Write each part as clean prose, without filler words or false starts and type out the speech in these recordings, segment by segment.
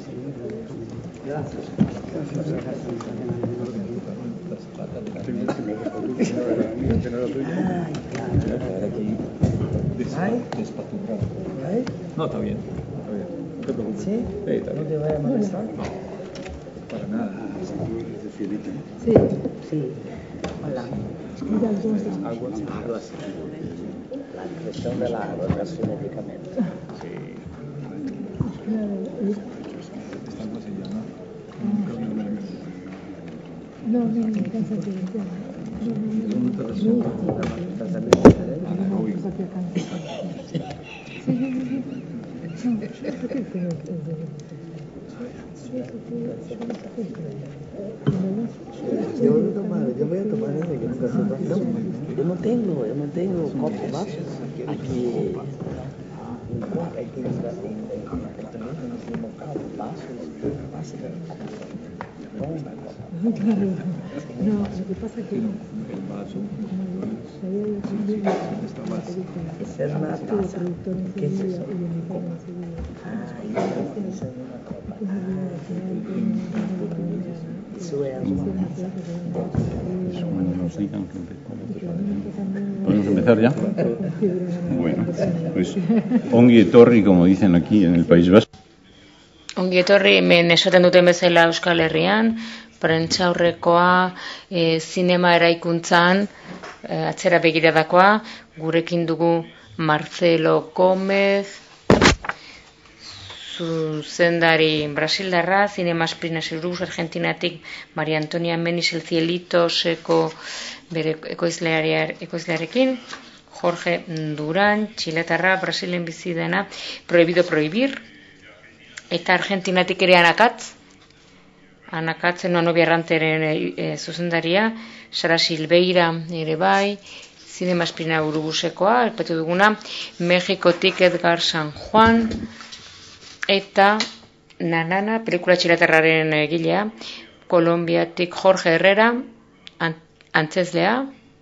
No, está bien. No te preocupes. ¿Sí? ¿No te vaya a molestar? No, para nada. Sí. Hola. Algo así. La cuestión de la rotación medicamento. Sí. ¿Esta se llama? No, Yo voy a tomar ese que está situación. Yo no tengo copo, vasos. Aquí hay que ir no, lo que pasa es que El vaso. Está más. esa es una taza. ¿Qué es eso? ¿Podemos empezar ya? Bueno, pues ongi etorri, como dicen aquí en el País Vasco. Ongi etorri, hemen esaten duten bezala Euskal Herrian, prentsaurrekoa, zinema eraikuntzan, atzera begiradakoa, gurekin dugu Marcelo Gómez, zuzendari brasildarra, Zinema Esprinas Iruz, Argentinatik Maria Antonia Menis El Cielito seko bere ekoizlearekin, Jorge Duran, txiletarra, Brasilen bizi dena, Prohibido Prohibir, eta Argentinatik ere Anakatz, Noa Erranteren zuzendaria, Sara Silveira ere bai, Zinema Esprina Urugusekoa, elpatu duguna, Mexikotik Edgar San Juan, eta Nanana, pelikula txiletarraren egilea, Kolombiatik Jorge Herrera, antzezlea,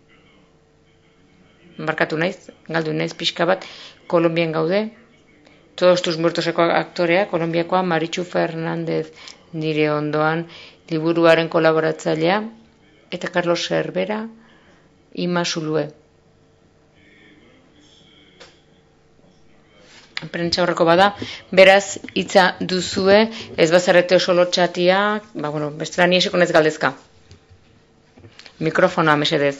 barkatu naiz, galdu naiz pixka bat, Kolombian gaude, Todos tus muertoseko aktorea, Kolombiakoa Marichu Fernández nire ondoan liburuaren kolaboratzailea, eta Carlos Cervera, Ima Zulue. Prentsa horreko bada, beraz, hitza duzue, ez bazarrete oso lotxatia, bestela ni esiko nez galdezka. Mikrofonoa mesedez.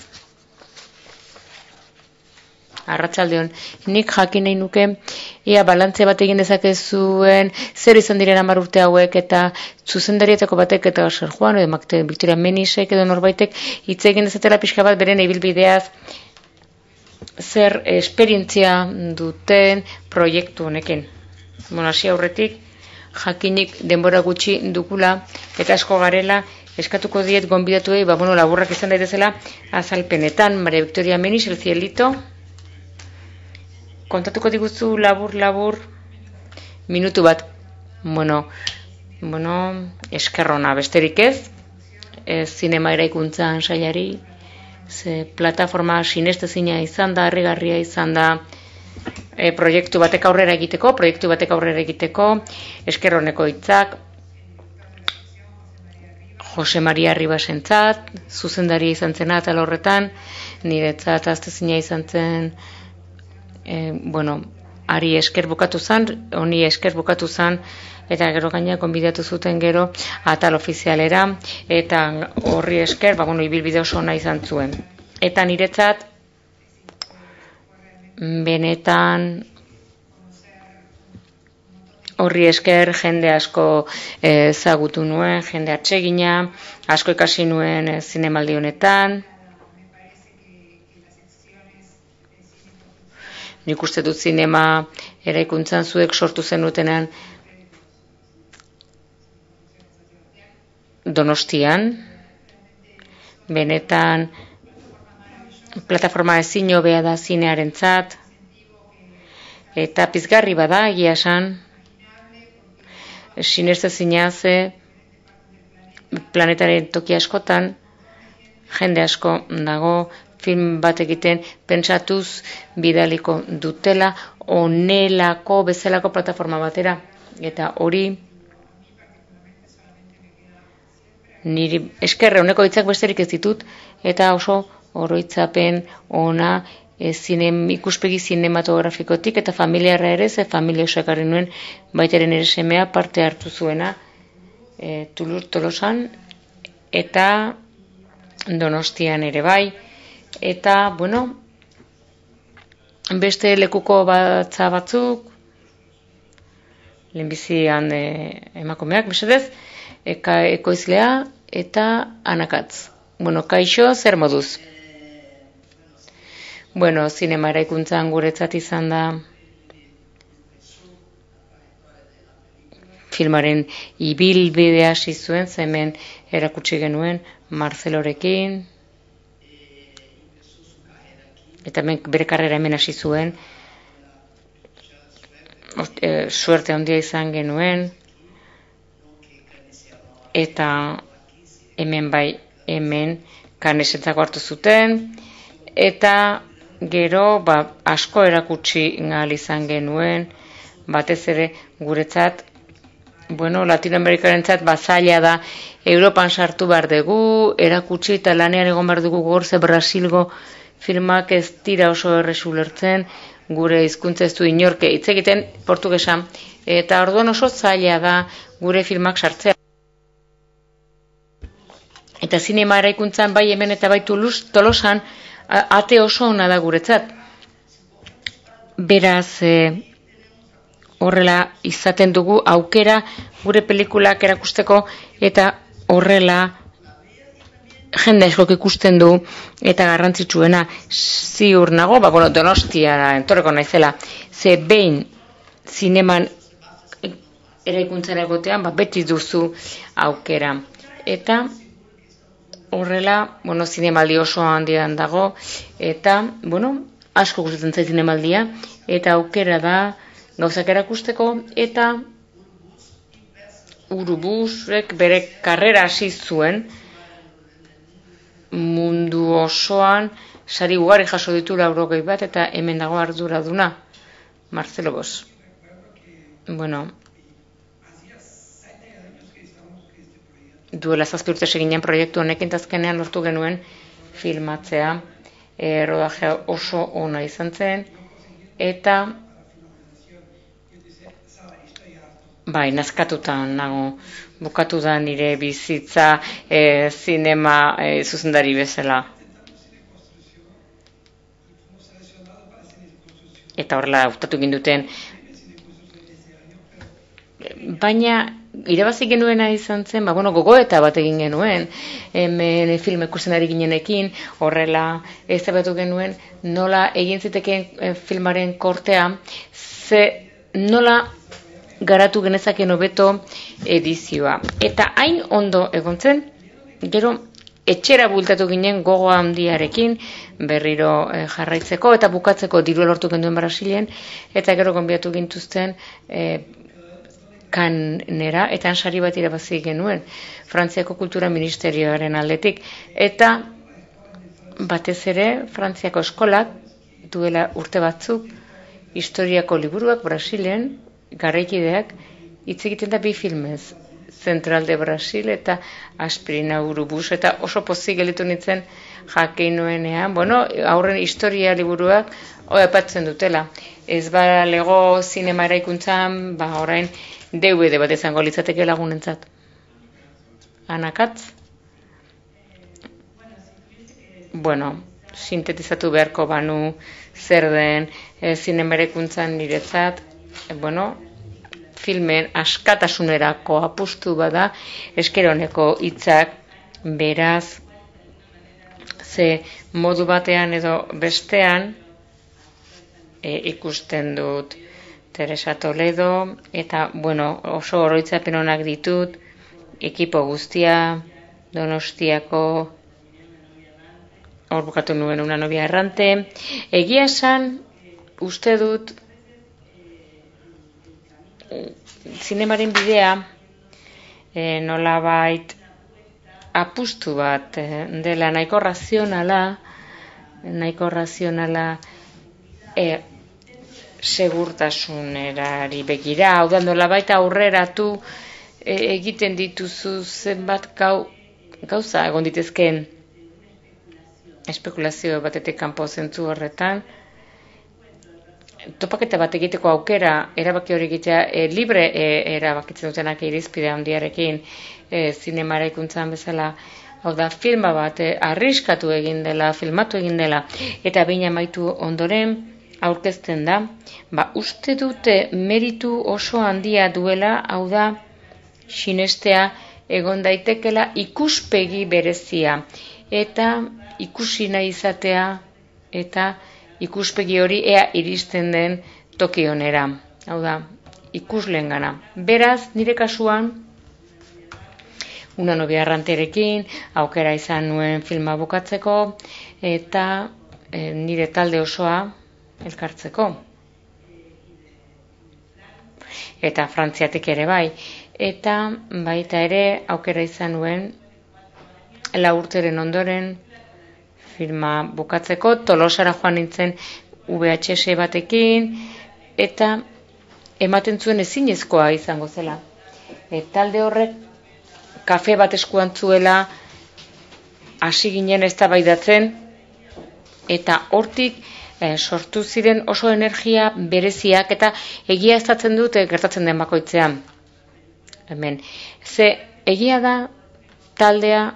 Arratsaldeon, nik jakin nahi nuke, ia balantze bat egin dezakezuen, zer izan diren 10 urte hauek, eta zuzendarietako batek, eta Ser Juan, edo Makte Victoria Menisek, edo norbaitek, hitz egin dezatela pixka bat beren ibilbideaz, zer esperientzia duten proiektu honekin. Hasi aurretik, jakinik denbora gutxi dugula, eta asko garela, eskatuko diet gonbidatuei, laburrak izan daitezela, azalpenetan, Maria Victoria Menis, El Cielito, kontatuko diguzu labur, minutu bat. Eskerrona, besterik ez, zinema eraikuntzan sailari, ze plataforma sinestezina izan da, harrigarria izan da, proiektu batek aurrera egiteko, eskerroneko hitzak, Jose Maria Ribasentzat, zuzendaria izan zena eta horretan, niretzat aztezina izan zen, ari esker bukatu zan, eta gero gaina konbidatu zuten gero atal ofizialera, eta horri esker, ibilbide oso ona izan zuen. Eta niretzat, benetan, horri esker jende asko ezagutu nuen, jende atsegina, asko ikasi nuen zinemaldi honetan. Nik uste dut zinema eraikuntzan zuek sortu zenutenean Donostian, benetan plataforma ezin hobea da zinearentzat, eta pizgarri bada egia esan, sinestezina ze planetaren toki askotan jende asko dago film bat egiten pentsatuz bidaliko dutela onelako bezalako plataforma batera, eta hori niri eskerre honeko hitzak besterik ez ditut, eta oso oroitzapen ona ikuspegi zinematografikotik eta familiarra ere, ze familia osakarri nuen, baitaren ere semea parte hartu zuena Tolosan eta Donostian ere bai, eta, bueno, beste lekuko batzuk, lehenbizian emakumeak, mesedez, ekoizlea eta Anakatz. Bueno, kaixo, zer moduz? Bueno, zinema eraikuntzan guretzat izan da filmaren ibilbidea hasi zuen, hemen erakutsi genuen Marcelorekin, eta hemen bere karrera hemen hasi zuen, suerte handia izan genuen, eta hemen Cannesetzako hartu zuten, eta gero asko erakutsi gal izan genuen, batez ere guretzat, bueno, Latinoamerikarentzat zaila da, Europan sartu behar dugu, erakutsi eta lanean egon behar dugu gorze Brasilgo filmak ez dira oso errezu ulertzen, gure hizkuntza ez du inorke hitz egiten portugesan, eta orduan oso zaila da gure filmak sartzea. Eta zinema eraikuntzan bai hemen eta bai Tolosan ate oso ona da guretzat. Beraz, horrela izaten dugu aukera gure pelikulak erakusteko, eta horrela jende askok ikusten du, eta garrantzitsuena ziur nago, Donostiara entorreko naizela, ze behin zineman eraikuntzara egotean, beti duzu aukera. Eta horrela, zinemaldi oso handian dago, eta, asko gustatzen zait zinemaldia, eta aukera da gauzak erakusteko, eta Urubusek bere karrera hasi zuen, mundu osoan, sari ugari jaso ditu 80 bat, eta hemen dago arduraduna, Marcelo Bosch. Duela 7 urte eginen proiektu honekin, azkenean lortu genuen filmatzea, rodajea oso ona izan zen, eta nazkatutan nago, bukatu da nire bizitza zinema zuzendari bezala. Eta horrela hautatu ginduten. Baina irabazi genuena izan zen, gogoeta bat egin genuen, hemen film ikusten ari ginenekin, horrela eztabaidatu genuen, nola egin zitekeen filmaren kortea, nola garatu genezakeen hobeto edizioa. Eta hain ondo egon zen, gero etxera bultatu ginen gogo handiarekin, berriro jarraitzeko eta bukatzeko dirua lortu genduen Brasilen, eta gero gonbidatu gintuzten Kannera, eta sari bat irabazi genuen Frantziako Kultura Ministerioaren aldetik, eta batez ere Frantziako eskolak duela urte batzuk historiako liburuak Brasilen garaikideak hitz egiten da 2 filmez, Central de Brasil eta Aspirina Urubus, eta oso pozik gelitu nintzen jakin nuenean, aurren historia liburuak aipatzen dutela. Ez lego zinema eraikuntzan, orain DVD bat izango litzateke lagunentzat. Anakatz? Sintetizatu beharko banu zer den zinema eraikuntzan niretzat, filmen askatasunerako apustu bada, esker honeko hitzak, beraz, ze modu batean edo bestean ikusten dut Teresa Toledo, eta, oso oroitzapen onak ditut, ekipo guztia, Donostiako, hor bukatu nuen Una novia errante. Egia esan, uste dut, zinemaren bidea, nolabait apustu bat dela nahiko razionala, segurtasunerari begira, hau da nolabait aurreratu egiten dituzu zenbat gauza egon ditezkeen espekulazio batetik kanpo zentzu horretan, topaketa bat egiteko aukera, erabaki hori egitea, libre erabakitzen dutenak irizpide handiarekin, zinema eraikuntzan bezala, hau da, filma bat arriskatu egin dela, filmatu egin dela, eta behin amaitu ondoren aurkezten da, uste dute meritu oso handia duela, hau da, sinestea egon daitekela ikuspegi berezia, eta ikusi nahi izatea, eta ikuspegi hori ea iristen den toki honera, hau da, ikusleengana. Beraz, nire kasuan, Una novia erranterekin, aukera izan nuen filma bukatzeko, eta nire talde osoa elkartzeko. Eta Frantziatik ere bai. Eta baita ere aukera izan nuen 4 urteren ondoren filma bukatzeko, Tolosara joan nintzen VHS batekin, eta ematen zuen ezinezkoa izango zela. Talde horrek kafe bat eskuan zuela, hasi ginen eztabaidatzen, eta hortik sortu ziren oso energia bereziak, eta egiaztatzen dute gertatzen den bakoitzean. Hemen, egia da taldeak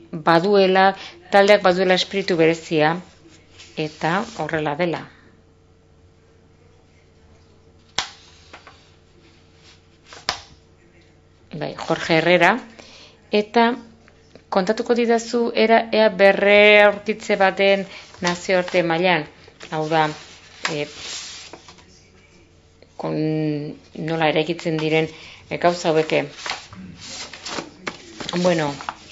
baduela espiritu berezia, eta horrela dela. Jorge Herrera, eta kontatuko didazu ea berre aurkitze baten nazioarte mailan, hau da, nola eraikitzen diren gauza haueke. Bueno,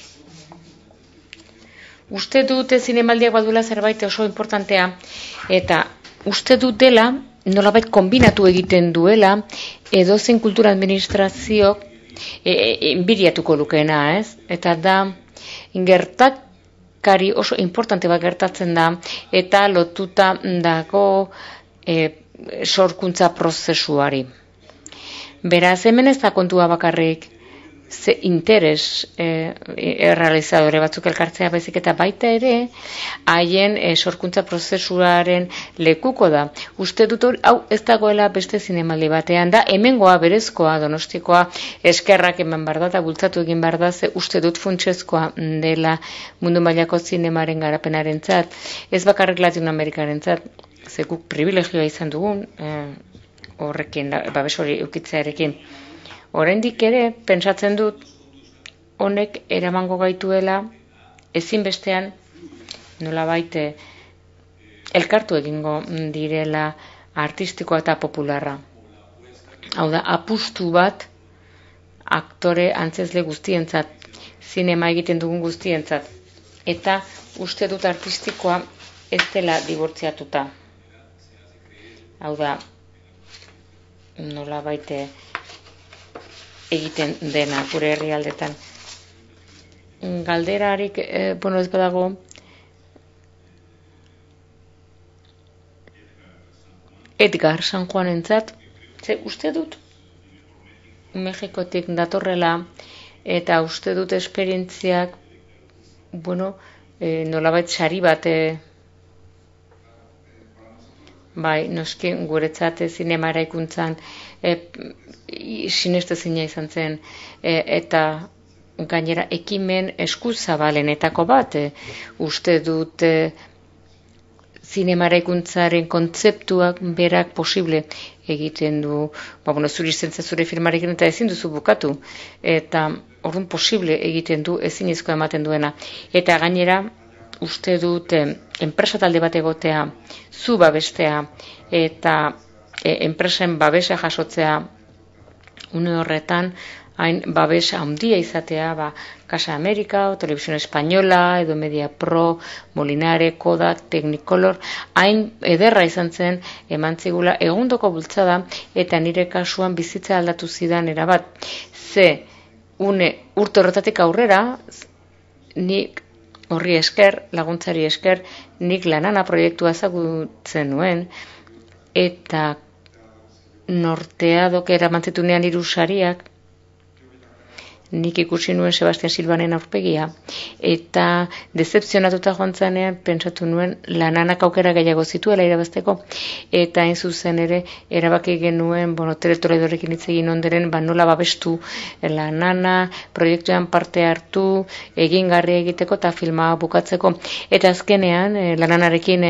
uste dute zinemaldiak badula zerbait oso importantea, eta uste dut dela, nolabait kombinatu egiten duela, edozein kultura administrazioak inbiriatuko lukeena, ez? Eta da, gertakari oso importante bat gertatzen da, eta lotuta dago sorkuntza prozesuari. Beraz, hemen ez da kontua bakarrik, ze interes errealizadore batzuk elkartzea baizik, eta baita ere, haien sorkuntza prozesuaren lekuko da. Uste dut hau ez dagoela beste zinemaldi batean da, hemengoa berezkoa, Donostikoa, eskerrak eman behar da, eta bultzatu egin behar da, ze uste dut funtsezkoa dela mundu mailako zinemaren garapenarentzat, ez bakarrik Latinoamerikarentzat, ze guk privilegioa izan dugun, horrekin, babes hori eukitzearekin. Oraindik ere, pentsatzen dut, honek eramango gaituela, ezinbestean, nolabait elkartu egingo direla artistikoa eta popularra. Hau da, apustu bat, aktore antzezle guztientzat, zinema egiten dugun guztientzat. Eta uste dut artistikoa ez dela dibortziatuta. Hau da, nolabait egiten dena gure herrialdetan. Galderarik, ez badago, Edgar San Juanentzat, ze uste dut Mexikotik datorrela, eta uste dut esperientziak, nolabait sari bat, bai, noski guretzat zinema eraikuntzan sinestezina izan zen, eta gainera ekimen eskuzabalenetako bat, uste dut zinema eraikuntzaren kontzeptuak berak posible egiten du, zuri zentza zure firmarekin eta ezin duzu bukatu, eta orduan posible egiten du ezinezkoa ematen duena, eta gainera uste dut enpresa talde bat egotea, zu babestea, eta enpresen babesa jasotzea une horretan, hain babesa handia izatea, Casa América, Televisión Española, edo Media Pro, Molinare, Kodak, Technicolor, hain ederra izan zen eman zigula egundoko bultzada, eta nire kasuan bizitza aldatu zidan erabat. Ze, urte horretatik aurrera, nik horri esker, laguntzari esker, nik Lanana proiektua ezagutzen nuen, eta Norteadok eramantzitunean 3 sariak, nik ikusi nuen Sebastian Silvanen aurpegia, eta decepzionatuta joan zanean, pentsatu nuen Lananak aukera gehiago zituela irabazteko, eta hain zuzen ere, erabaki genuen, Tere Toledorekin hitz egin onderen, nola babestu Lanana, proiektuan parte hartu, egingarri egiteko eta filma bukatzeko. Eta azkenean, Lananarekin,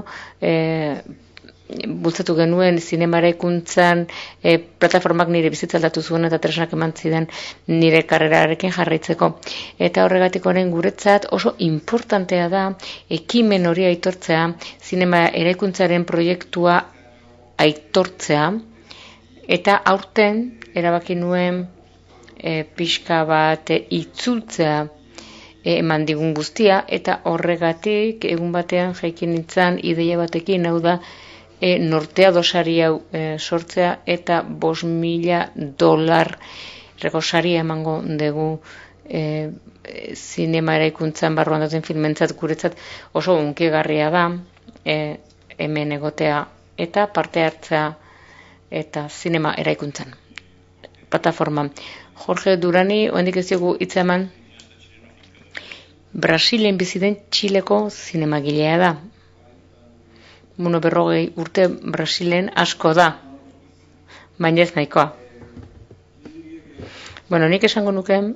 bultzatu genuen zinemarakuntzan plataformak nire bizitza aldatu zuen eta tresnak eman zidan nire karrerarekin jarraitzeko. Eta horregatik orain guretzat oso importantea da ekimen hori aitortzea, zinema eraikuntzaren proiektua aitortzea, eta aurten erabaki nuen pixka bat itzultzea eman digun guztia, eta horregatik egun batean jaikin nintzen ideia batekin, hau da, Norteado sari hau sortzea eta $5,000 saria emango dugu zinema eraikuntzan barruan dauten filmentzat guretzat oso hunkigarria da hemen egotea eta parte hartzea eta zinema eraikuntzan. Plataforma. Jorge Durani, oendik ez diogu hitz eman, Brasilen bizi den Txileko zinemagilea da. 40 urte Brasilen asko da, baina ez nahikoa. Nik esango nuke,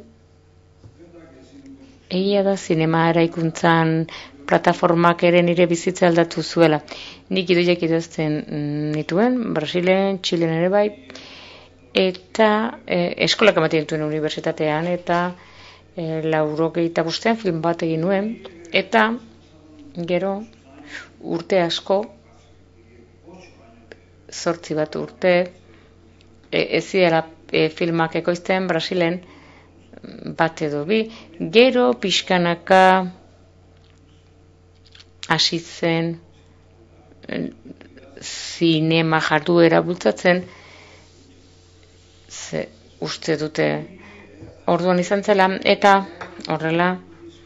egia da zinema eraikuntzan plataformak ere nire bizitza aldatu zuela. Nik idoiak idazten nituen, Brasilen, Txilen ere bai, eta eskolak ematen dituen unibertsitatean, eta 85 film bat egin nuen, eta gero urte asko, 8 urte, ez zidela filmak ekoizten Brasilen, bat edo bi, gero pixkanaka hasi zen zinema jarduera bultzatzen, ze uste dute orduan izan zela, eta horrela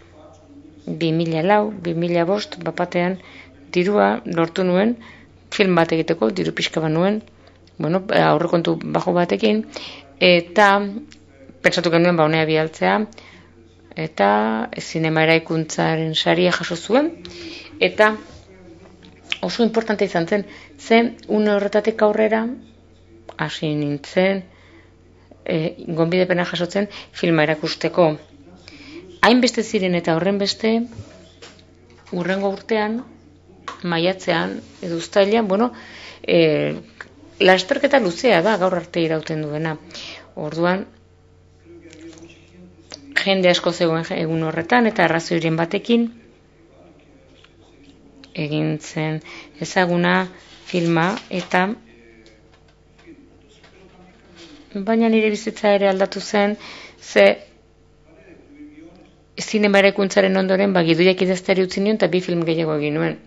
2004-2005 bapatean dirua lortu nuen film bat egiteko, diru pixka bat nuen, aurrekontu bajo batekin, eta pentsatu genuen honea bialtzea, eta zinema eraikuntzaren saria jaso zuen, eta oso importante izan zen, une horretatik aurrera hasi nintzen gonbidapena jasotzen filma erakusteko. Hainbeste ziren eta horren beste hurrengo urtean, maiatzean edo uztailean, lasterketa luzea da gaur arte irauten duena. Orduan, jende asko zegoen egun horretan eta arrazoiren batekin egin zen ezaguna filma, eta baina nire bizitza ere aldatu zen, ze zinema eraikuntzaren ondoren gidoiak idazteari utzi nion eta 2 film gehiago egin nuen.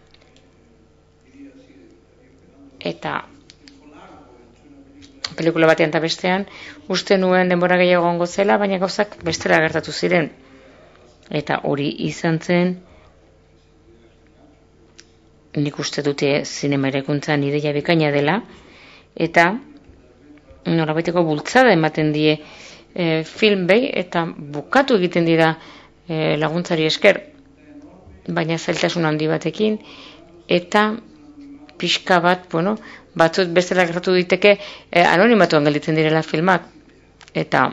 Eta pelikula batean eta bestean uste nuen denbora gehiago egongo zela, baina gauzak bestela gertatu ziren. Eta hori izan zen, nik uste dute zinema eraikuntzan ideia bikaina dela, eta norabaiteko bultzada ematen die film behi, eta bukatu egiten dira laguntzari esker, baina zailtasun handi batekin, eta pixka bat, batzut bestela gertatu diteke anonimatuan gelditzen direla filmak, eta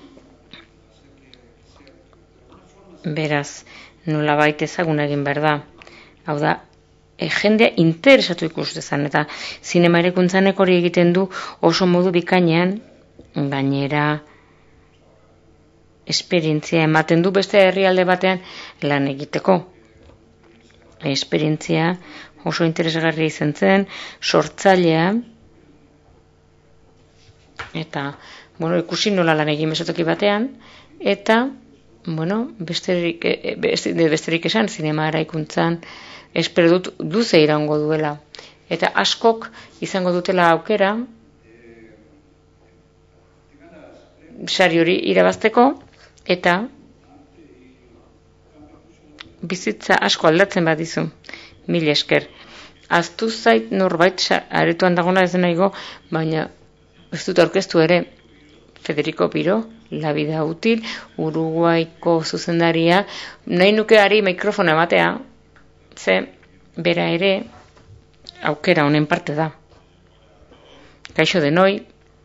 beraz nolabait ezaguna egin behar da. Hau da, jendea interesatu ikus dezan, eta zinema eraikuntzanek hori egiten du oso modu bikainean, gainera esperientzia ematen du beste herrialde batean lan egiteko. Esperientzia oso interesgarria izan zen, sortzailea, eta, ikusi nola lan egin mesotoki batean, eta, besterik esan, zinema eraikuntzan, espero dut luze iraungo duela. Eta askok izango dutela aukera, sari hori irabazteko, eta bizitza asko aldatzen badizu. 1000 esker. Aztu zait norbait aretoan dagona ez denaigo, baina ez dut aurkeztu ere Federico Piro, La Vida Útil, Uruguaiko zuzendaria. Nahi nuke ari mikrofona ematea, ze bera ere aukera honen parte da. Kaixo denoi,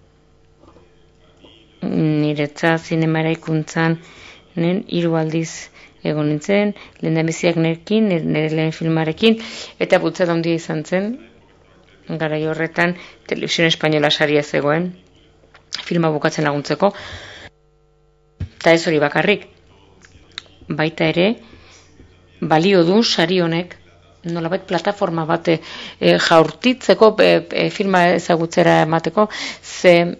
niretzat zinema eraikuntzan 3 aldiz egon nintzen, lehendabiziak nerekin, nire lehen filmarekin, eta bultzada handia izan zen, garai horretan Televisión Española saria zegoen, filma bukatzen laguntzeko, eta ez hori bakarrik, baita ere, balio du sari honek, nolabait plataforma bat jaurtitzeko, filma ezagutzera emateko, ze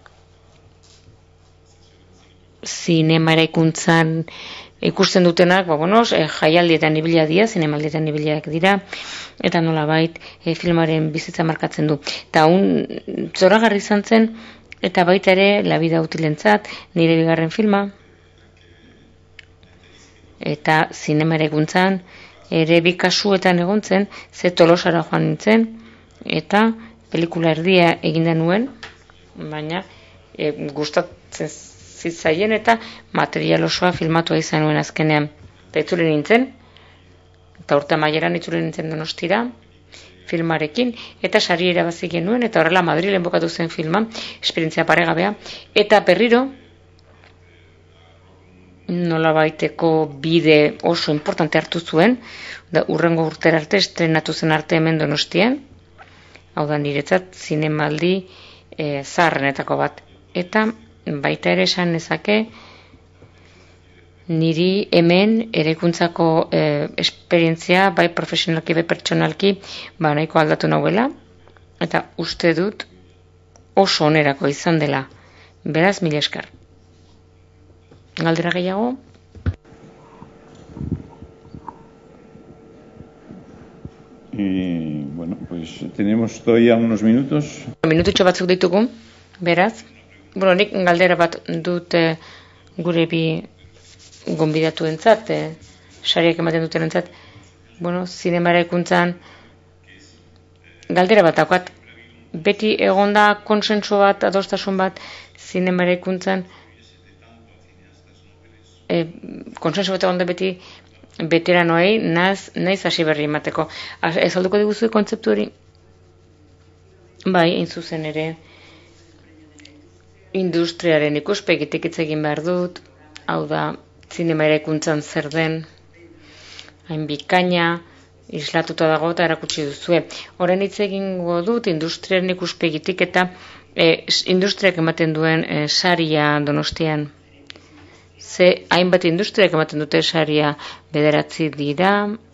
zinema eraikuntzan ikusten dutenak, jaialdietan ibilia dira, zinemaldietan ibiliak dira, eta nolabait filmaren bizitza markatzen du. Eta zoragarri izan zen, eta baita ere La Vida Utilentzat, nire bigarren filma, eta zinema eraikuntzan ere 2 kasuetan egon zen, ze Tolosara joan nintzen, eta pelikula erdia eginda nuen, baina gustatzen zitzaien eta material osoa filmatua izan nuen azkenean. Eta itzuli nintzen, eta urte amaieran itzuli nintzen Donostira, filmarekin, eta sari irabazi genuen, eta horrela Madrilen bukatu zen filma, esperientzia paregabea, eta berriro, nolabaiteko bide oso importante hartu zuen, urrengo urtera arte, estrenatu zen arte hemen Donostian, hau da niretzat zinemaldi zaharrenetako bat. Eta baita ere esan nezake, niri hemen eraikuntzako esperientzia, bai profesionalki, bai pertsonalki, nahiko aldatu nahuela, eta uste dut oso onerako izan dela. Beraz, mila esker. Galdera gehiago? Bueno, pues tenemos todavía unos minutos. Minututxo batzuk ditugu, beraz. Nik galdera bat dut gure bi gonbidatuentzat, sariak ematen dutenentzat. Zinema eraikuntzan galdera bat daukat. Beti egonda konsensu bat, adostasun bat, zinema eraikuntzan konsensu bat egonda beti veteranoei naiz hasi berri emateko. Ez alduko diguzu kontzeptu hori? Bai, hain zuzen ere, industriaren ikuspegitik hitz egin behar dut, hau da, zinema eraikuntzan zer den, hain bikaina, islatuta dago eta erakutsi duzue. Horren hitz egingo dut industriaren ikuspegitik eta industriak ematen duen saria Donostian. Ze hainbat industriak ematen dute saria 9 dira,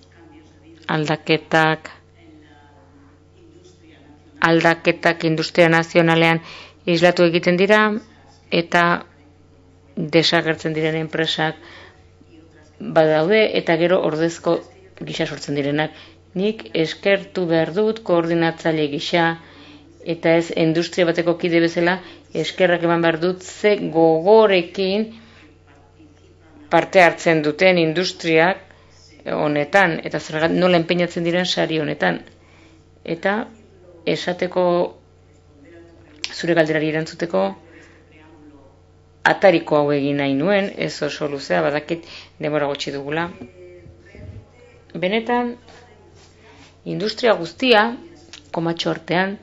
aldaketak industria nazionalean islatu egiten dira, eta desagertzen diren enpresak badaude, eta gero ordezko gisa sortzen direnak. Nik eskertu behar dut koordinatzaile gisa, eta ez industria bateko kide bezala, eskerrak eman behar dut ze gogorekin parte hartzen duten industriak honetan, eta zergatik nola enpeinatzen diren sari honetan. Eta esateko, zure galderari erantzuteko, atariko hau egin nahi nuen, ez oso luzea, badakit denbora gutxi dugula. Benetan, industria guztia, komatxo artean,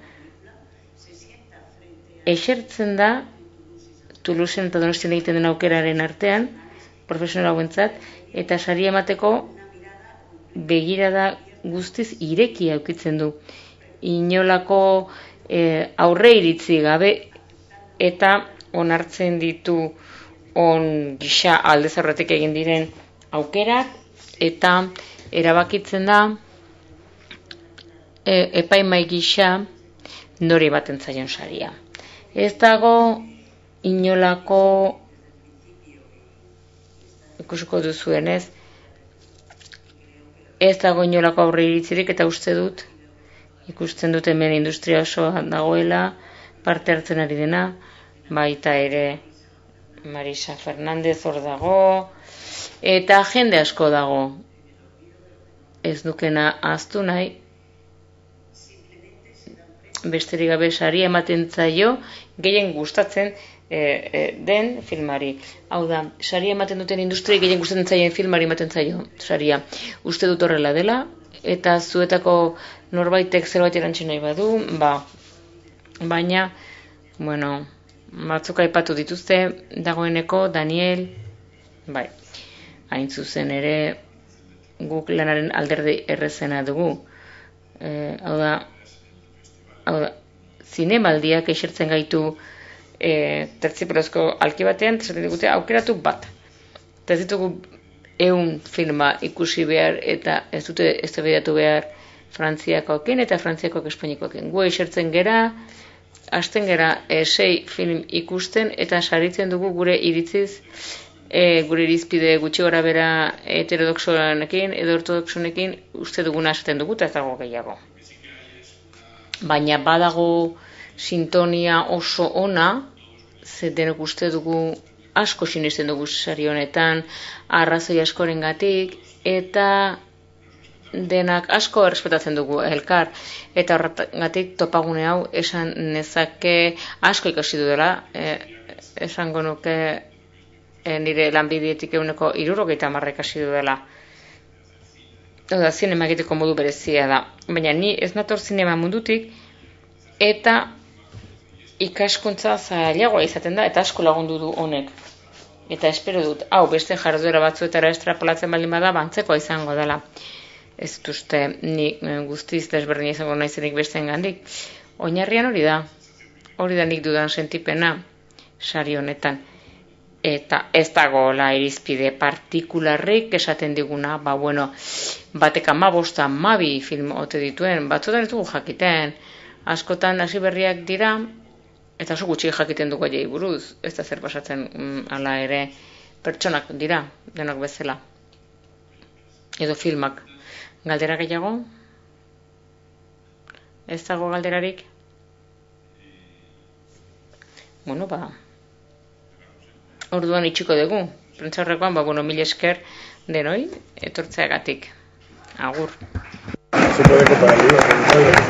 esertzen da, Toulouse eta Donostian egiten den aukeraren artean, profesional hauentzat, eta sari emateko begirada guztiz irekia eukitzen du. Inolako aurre iritzi gabe, eta onartzen ditu gisa aldez aurretik egin diren aukerak, eta erabakitzen da epaimai gisa nori baten zaion saria. Ez dago inolako, ikusiko duzuenez, ez dago inolako aurre iritzirik, eta uste dut, ikusten dut hemen industria osoa dagoela, parte hartzen ari dena, baita ere Marisa Fernandez hor dago, eta jende asko dago. Ez dukena ahaztu nahi, besterik gabe sari ematen zaio, gehien gustatzen den filmari. Hau da, saria ematen duten industria gehien gustatzen zaien filmari ematen zaio saria. Uste dut horrela dela, eta zuetako norbaitek zerbait erantzun nahi badu, baina, bueno, batzuk aipatu dituzte, dagoeneko Daniel, bai, hain zuzen ere, guk lanaren alderdi errezena dugu. Hau da, zinemaldiak esertzen gaitu tertzipelozko alki batean, esaten digute aukeratu bat. Eta ez ditugu 100 filma ikusi behar eta ez dute eztabaidatu behar Frantziakoekin eta Frantziakoak Espainikoekin. Gu esertzen gera, hasten gera 6 film ikusten eta saritzen dugu gure iritziz, gure irizpide gutxi gora bera heterodoxonekin edo ortodoxonekin uste duguna esaten dugu eta ez dago gehiago. Baina badago sintonia oso ona, ze denok uste dugu asko sinesten dugu sari honetan, arrazoi askorengatik eta denak asko errespetatzen dugu elkar, eta horregatik topagune hau esan nezake asko ikasi dudala, esango nuke nire lanbidetik 70% ikasi dudala. Oda, zinema egiteko modu berezia da, baina ni ez nator zinema mundutik, eta ikaskuntza zailagoa izaten da, eta asko lagundu du honek. Eta espero dut, hau beste jarduera batzuetara estrapolatzen baldin bada, bantzekoa izango dela. Ez dut uste, ni guztiz desberdina izango naizenik besteen gandik. Oinarrian hori da nik dudan sentipena sari honetan. Eta ez dagoela irizpide partikularrik esaten diguna, batek 15-12 film ote dituen, batzutan ez dugu jakiten, askotan hasi berriak dira, eta oso gutxi jakiten dugu aiei buruz, ez da zer pasatzen ala ere, pertsonak dira, denok bezala. Edo filmak. Galdera gehiago? Ez dago galderarik? Orduan itxiko dugu. Prentsaurrekoan, mila esker denoi, etortzeagatik. Agur. Se puede comparar el libro con